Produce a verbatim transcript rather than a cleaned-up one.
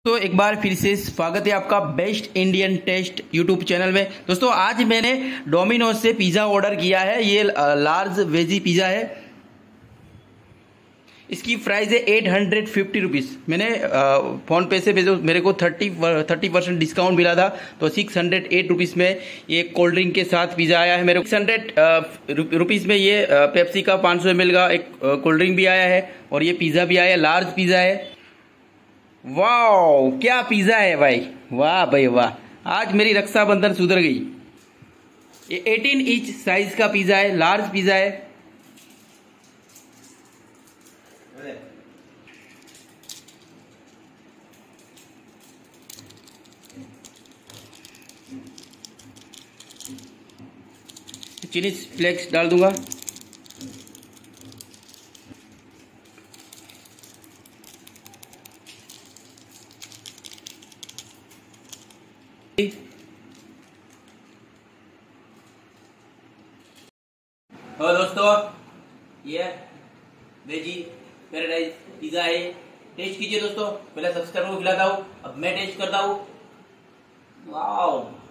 तो एक बार फिर से स्वागत है आपका best Indian taste YouTube channel में। दोस्तों आज मैंने डोमिनोज से पिज़्ज़ा ऑर्डर किया है। ये लार्ज वेजी पिज़्ज़ा है। इसकी प्राइस है एट हंड्रेड फिफ्टी रुपीज़। मैंने फ़ोन पे से भेजो, मेरे को थर्टी थर्टी परसेंट डिस्काउंट मिला था तो सिक्स हंड्रेड एट रुपीज़ में ये कोल्ड ड्रिंक के साथ पिज़्ज़ा आया है। मेरे को सिक्स हंड्रेड रुपीज़ में ये पेप्सी का पाँच सौ एम एल का एक कोल्ड ड्रिंक भी आया है और ये पिज़्ज़ा भी आया है। लार्ज पिज़्ज़ा है। वाह क्या पिज़्ज़ा है भाई, वाह भाई वाह। आज मेरी रक्षाबंधन सुधर गई। ये एटीन इंच साइज का पिज़्ज़ा है, लार्ज पिज़्ज़ा है। चिली फ्लेक्स डाल दूंगा। और दोस्तों ये वेजी पैराडाइज पिज़्ज़ा है। टेस्ट कीजिए दोस्तों। पहले सब्सक्राइबर को खिलाता हूँ, अब मैं टेस्ट करता हूँ। वाह